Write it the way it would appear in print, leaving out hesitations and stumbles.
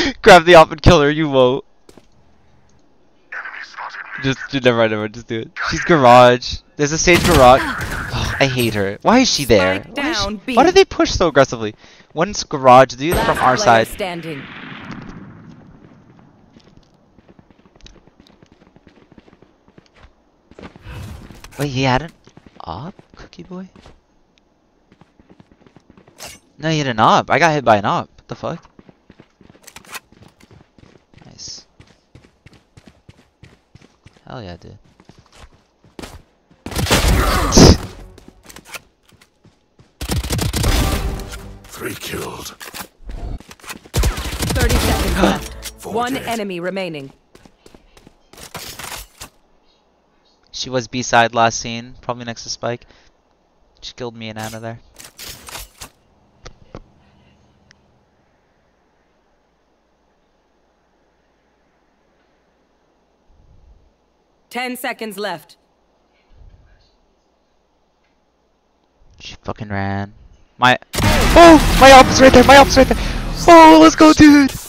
Grab the op and kill her, you won't. Never mind, just do it. She's garage. There's a stage garage. Oh, I hate her. Why is she there? Why do they push so aggressively? One's garage, dude, from our side. Standing. Wait, he had an op, Cookie Boy? No, he had an op. I got hit by an op. What the fuck? Nice. Hell yeah, dude. Three killed. 30 seconds left. One enemy remaining. She was B-side last scene, probably next to Spike. She killed me and Anna there. Ten seconds left. She fucking ran. My op is right there. My op's right there. Oh, let's go, dude.